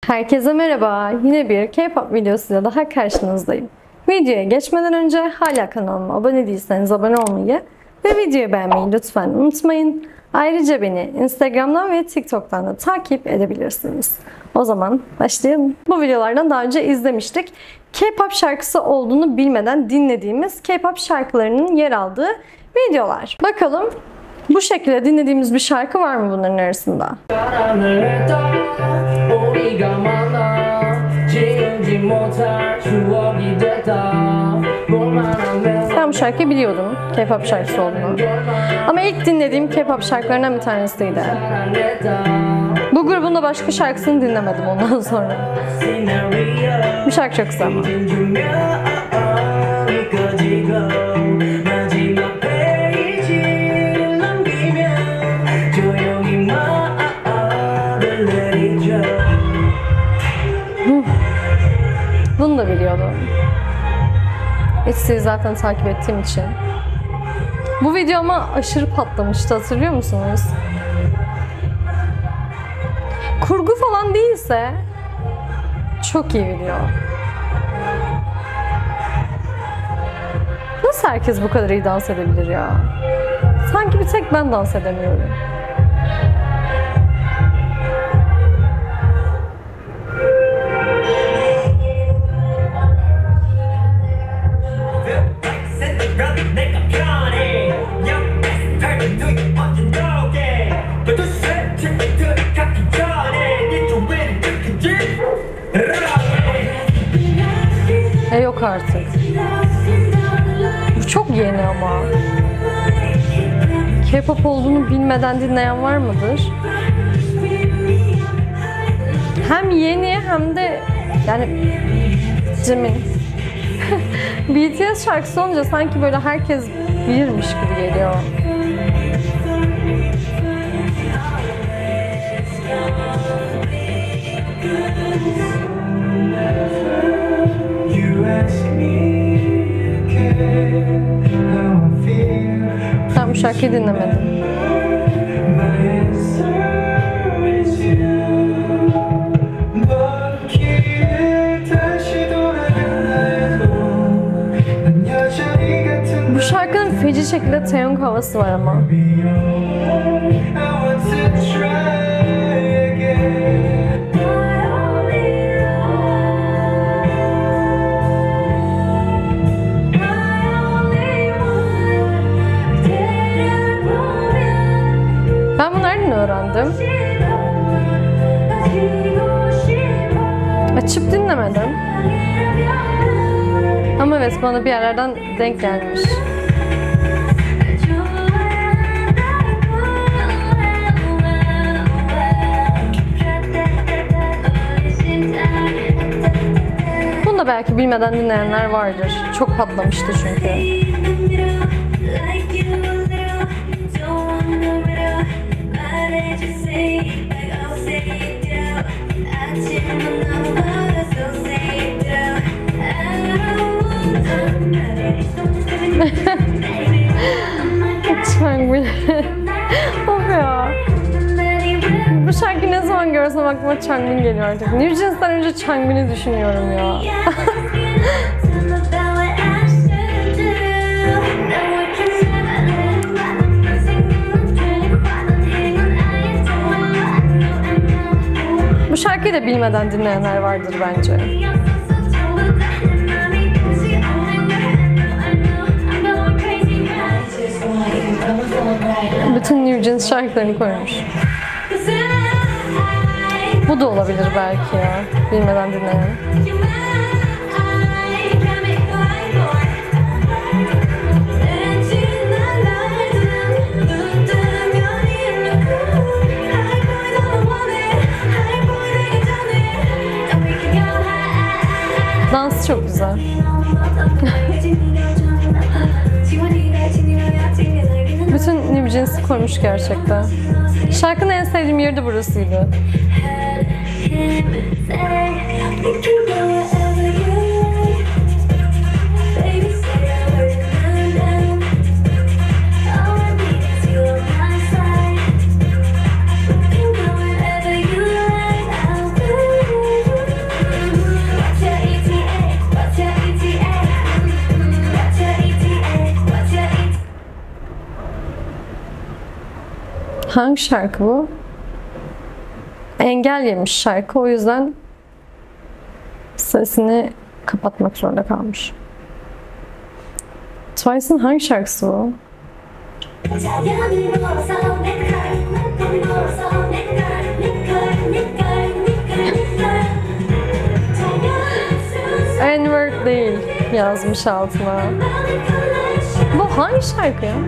Herkese merhaba. Yine bir K-pop videosuyla daha karşınızdayım. Videoya geçmeden önce hala kanalıma abone değilseniz abone olmayı ve videoyu beğenmeyi lütfen unutmayın. Ayrıca beni Instagram'dan ve TikTok'tan da takip edebilirsiniz. O zaman başlayalım. Bu videolardan daha önce izlemiştik. K-pop şarkısı olduğunu bilmeden dinlediğimiz K-pop şarkılarının yer aldığı videolar. Bakalım bu şekilde dinlediğimiz bir şarkı var mı bunların arasında? Ben bu şarkıyı biliyordum. K-pop şarkısı olduğunu. Ama ilk dinlediğim K-pop şarkılarından bir tanesiydi. Bu grubun da başka şarkısını dinlemedim ondan sonra. Bu şarkı çok güzel ama. Bunu da biliyordum. Etsy'yi zaten takip ettiğim için. Bu video ama aşırı patlamıştı, hatırlıyor musunuz? Kurgu falan değilse çok iyi video. Nasıl herkes bu kadar iyi dans edebilir ya? Sanki bir tek ben dans edemiyorum. Yok artık. Bu çok yeni ama. K-pop olduğunu bilmeden dinleyen var mıdır? Hem yeni hem de yani Jimin. BTS şarkısı olunca sanki böyle herkes bilirmiş gibi geliyor. Ben bu şarkıyı dinlemedim. Bu şarkının feci şekilde Taeyong havası var ama. Ben bunu nereden öğrendim? Açıp dinlemedim. Ama evet, bana bir yerlerden denk gelmiş. Bunu da belki bilmeden dinleyenler vardır. Çok patlamıştı çünkü. Changbin. Of ya. Bu şarkıyı ne zaman görsem aklıma Changbin geliyor artık. New Jeans'ten önce Changbin'i düşünüyorum ya. Bu şarkıyı da bilmeden dinleyenler vardır bence. Bütün New Jeans şarkılarını koymuş. Bu da olabilir belki ya, bilmeden dinleyen. Dans çok güzel. Bütün New Jeans'i koymuş gerçekten. Şarkının en sevdiğim yeri de burasıydı. Hangi şarkı bu? Engel yemiş şarkı. O yüzden sesini kapatmak zorunda kalmış. Twice'ın hangi şarkısı bu? N-word değil yazmış altına. Bu hangi şarkı ya?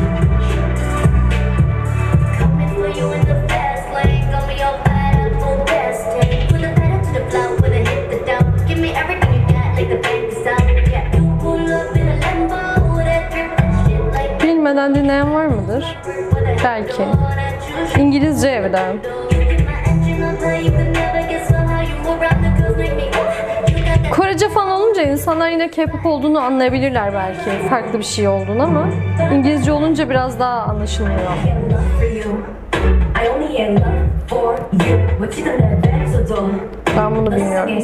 Bilmeden dinleyen var mıdır? Belki. İngilizce evden. Korece falan olunca insanlar yine K-pop olduğunu anlayabilirler belki. Farklı bir şey olduğunu ama İngilizce olunca biraz daha anlaşılmıyor. Ben bunu bilmiyorum.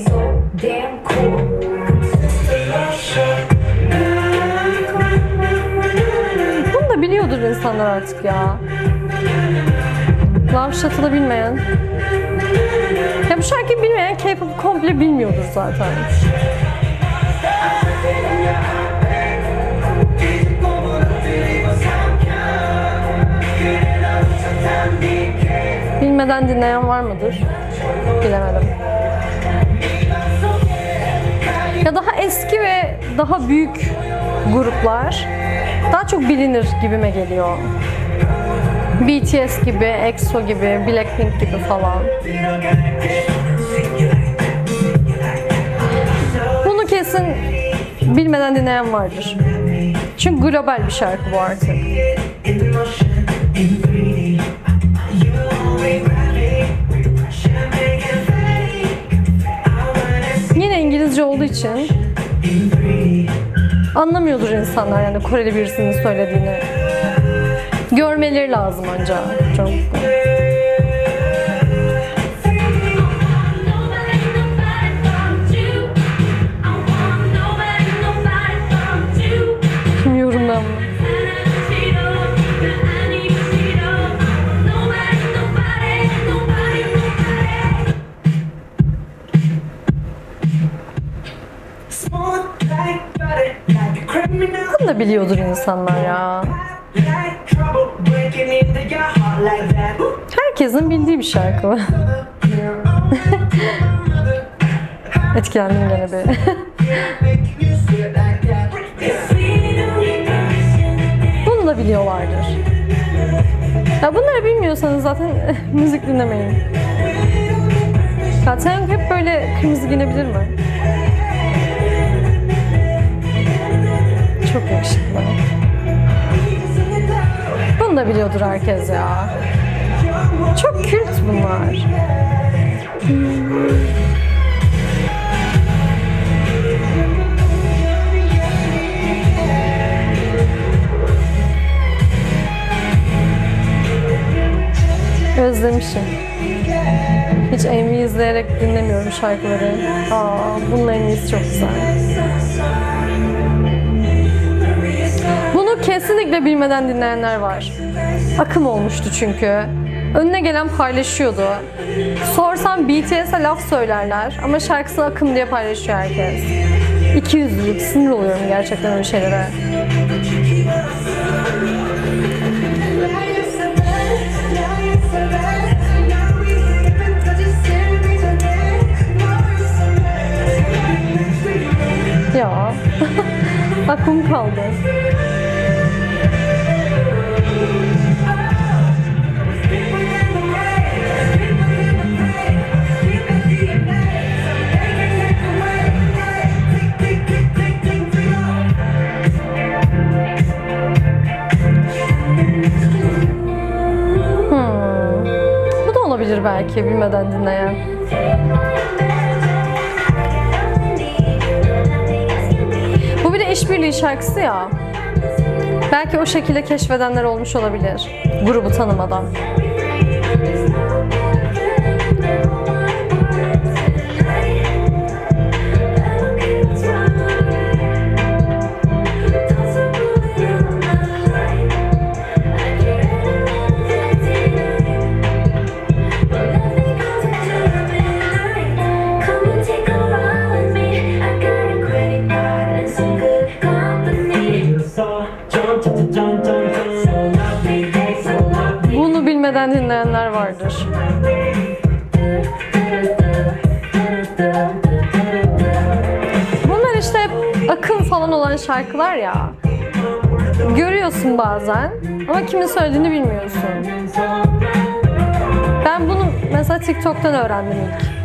Bunu da biliyordur insanlar artık ya. Love Shot'ı bilmeyen. Ya bu şarkıyı bilmeyen K-pop'u komple bilmiyordur zaten. Bilmeden dinleyen var mıdır? Bilemedim. Ya daha eski ve daha büyük gruplar daha çok bilinir gibime geliyor. BTS gibi, EXO gibi, Blackpink gibi falan. Bunu kesin bilmeden dinleyen vardır. Çünkü global bir şarkı bu artık. Yine İngilizce olduğu için anlamıyordur insanlar yani Koreli birisinin söylediğini. Görmeleri lazım ancak. Çok. Bilmiyorum ben bunu. Bunu da biliyordur insanlar ya. Herkesin bildiği bir şarkı bu. Etkilendim gene bir. Bunu da biliyorlardır. Ya bunları bilmiyorsanız zaten müzik dinlemeyin. Ya Taeyong hep böyle kırmızı giyinebilir mi? Çok yakışıklı. Bunu da biliyordur herkes ya. Çok kült bunlar. Özlemişim. Hiç MV izleyerek dinlemiyorum şarkıları. Bunun MV'si çok güzel. Bunu kesinlikle bilmeden dinleyenler var. Akım olmuştu çünkü. Önüne gelen paylaşıyordu. Sorsam BTS'e laf söylerler ama şarkısı akım diye paylaşıyor herkes. İkiyüzlülük, sinir oluyorum gerçekten öyle şeylere. Ya, aklım kaldı. Bu da olabilir belki bilmeden dinleyen. Bu bir de işbirliği şarkısı ya. Belki o şekilde keşfedenler olmuş olabilir. Grubu tanımadan. şarkılar ya. Görüyorsun bazen ama kimin söylediğini bilmiyorsun. Ben bunu mesela TikTok'tan öğrendim ilk.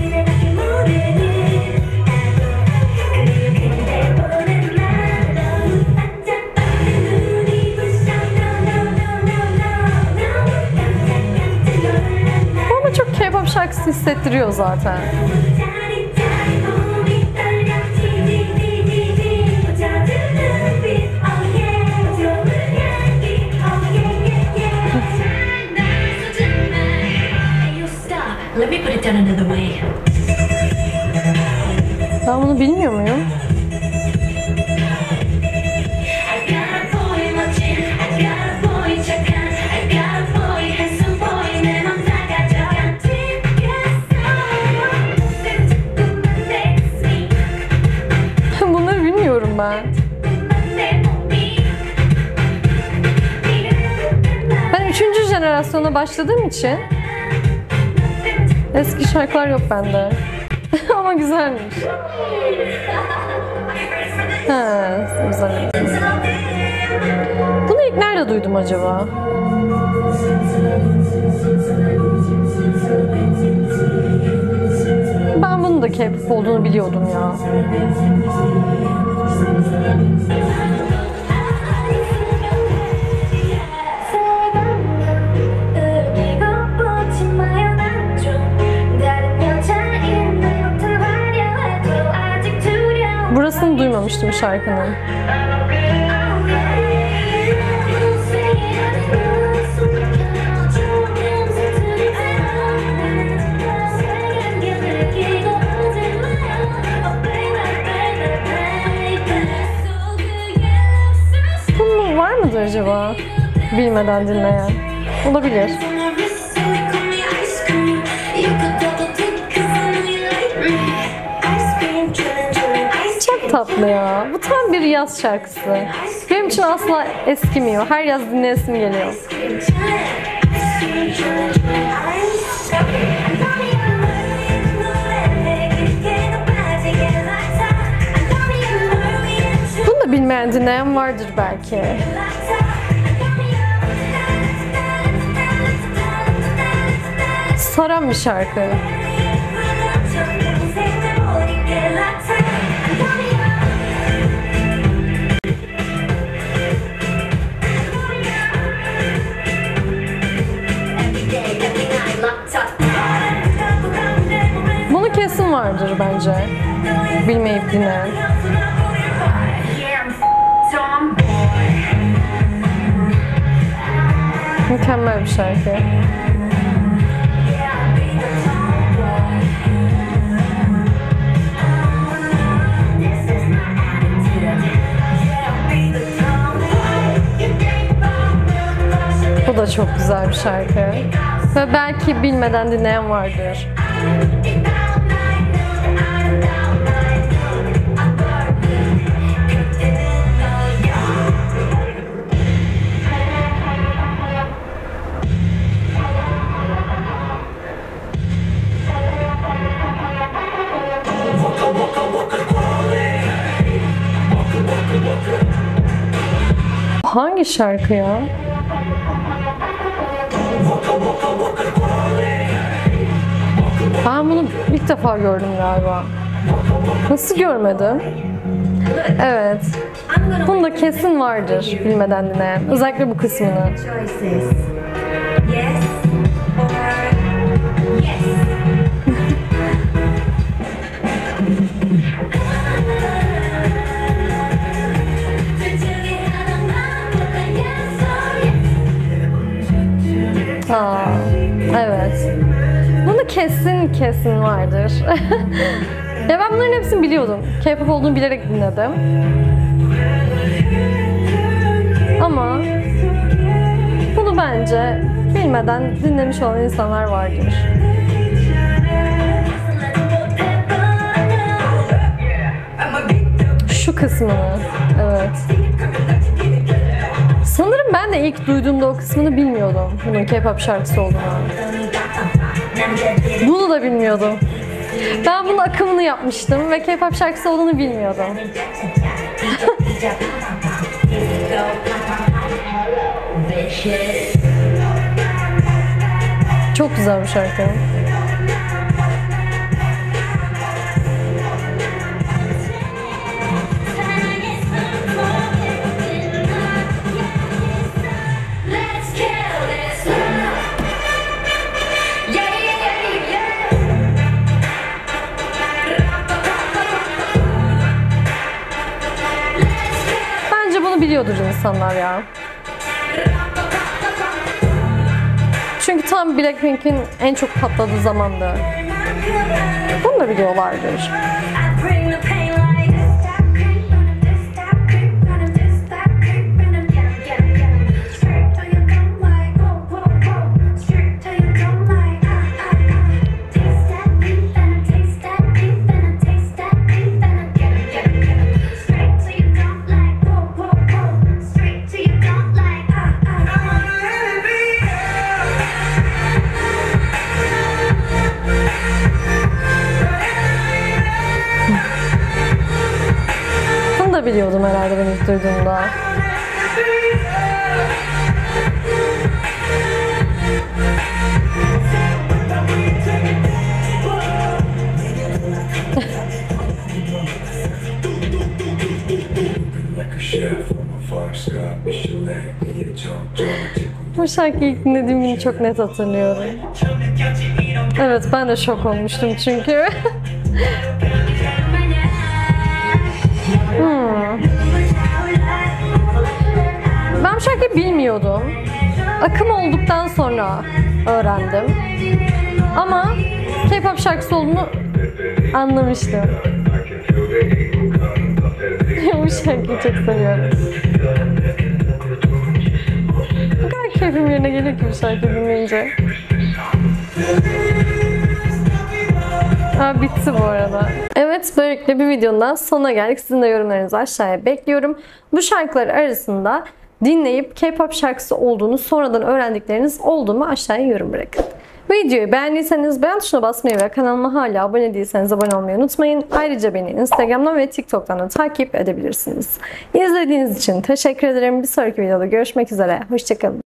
Bu ama çok K-pop şarkısı hissettiriyor zaten. Let me put it down another way. Ben bunu bilmiyor muyum? Bunları bilmiyorum ben. Ben 3. jenerasyona başladığım için eski şarkılar yok bende. Ama güzelmiş. Ha, güzel. Bunu ilk nerede duydum acaba? Ben bunun da K-pop olduğunu biliyordum ya. Burasını duymamıştım şarkının. Bunun var mıdır acaba? Bilmeden dinleyen. Olabilir. Çok tatlı ya. Bu tam bir yaz şarkısı. Benim için asla eskimiyor. Her yaz dinleyesim geliyor. Bunu da bilmeyen dinleyen vardır belki. Saran bir şarkı. Bunu kesin vardır bence. Bilmeyip dinleyen. Mükemmel bir şarkı. Bu da çok güzel bir şarkı. Ve belki bilmeden dinleyen vardır. Hangi şarkı ya? Ben bunu ilk defa gördüm galiba. Nasıl görmedim? Evet. Bunda kesin vardır bilmeden dinleyen. Özellikle bu kısmını. Aa, evet. Bunu kesin vardır. Ya ben bunların hepsini biliyordum. K-pop olduğunu bilerek dinledim. Ama bunu bence bilmeden dinlemiş olan insanlar vardır. Şu kısmını, evet. Sanırım ben de ilk duyduğumda o kısmını bilmiyordum. Bunun K-pop şarkısı olduğunu. Bunu da bilmiyordum. Ben bunun akımını yapmıştım ve K-pop şarkısı olduğunu bilmiyordum. Çok güzel bir şarkı. Bence bunu biliyordur insanlar ya. Çünkü tam Blackpink'in en çok patladığı zamandı. Bunu da biliyorlardır. Bunu da biliyordum herhalde ben ilk duyduğumda. Bu şarkıyı ilk dinlediğim günü çok net hatırlıyorum. Evet, ben de şok olmuştum çünkü. Ben bu şarkıyı bilmiyordum. Akım olduktan sonra öğrendim. Ama K-pop şarkısı olduğunu anlamıştım. Bu şarkıyı çok seviyorum. Bu kadar keyfim yerine geliyor ki bu şarkıyı dinleyince. Bitti bu arada. Evet, böylelikle bir videonun daha sonuna geldik. Sizin de yorumlarınızı aşağıya bekliyorum. Bu şarkılar arasında dinleyip K-pop şarkısı olduğunu sonradan öğrendikleriniz oldu mu aşağıya yorum bırakın. Videoyu beğendiyseniz beğen tuşuna basmayı ve kanalıma hala abone değilseniz abone olmayı unutmayın. Ayrıca beni Instagram'dan ve TikTok'tan da takip edebilirsiniz. İzlediğiniz için teşekkür ederim. Bir sonraki videoda görüşmek üzere. Hoşçakalın.